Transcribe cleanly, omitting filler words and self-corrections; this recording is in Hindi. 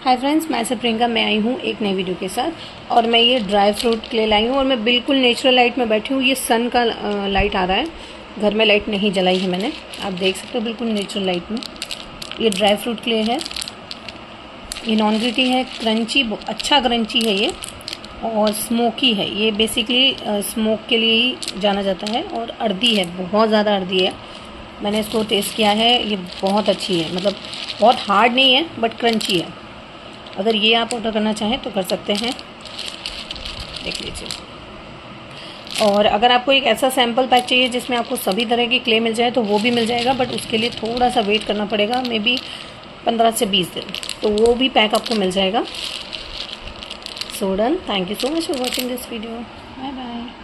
हाय फ्रेंड्स, मैं से प्रियंका मैं आई हूँ एक नई वीडियो के साथ। और मैं ये ड्राई फ्रूट क्ले लाई हूँ और मैं बिल्कुल नेचुरल लाइट में बैठी हूँ। ये सन का लाइट आ रहा है, घर में लाइट नहीं जलाई है मैंने, आप देख सकते हो बिल्कुल नेचुरल लाइट में। ये ड्राई फ्रूट क्ले है, ये नॉन ग्रिटी है, क्रंची, अच्छा क्रंची है ये, और स्मोकी है। ये बेसिकली स्मोक के लिए ही जाना जाता है। और अर्दी है, बहुत ज़्यादा अर्दी है। मैंने इसको टेस्ट किया है, ये बहुत अच्छी है, मतलब बहुत हार्ड नहीं है बट क्रंची है। अगर ये आप ऑर्डर करना चाहें तो कर सकते हैं, देख लीजिए। और अगर आपको एक ऐसा सैम्पल पैक चाहिए जिसमें आपको सभी तरह की क्ले मिल जाए तो वो भी मिल जाएगा, बट उसके लिए थोड़ा सा वेट करना पड़ेगा, मे बी 15 से 20 दिन, तो वो भी पैक आपको मिल जाएगा। So done, thank you so much for watching this video, bye bye.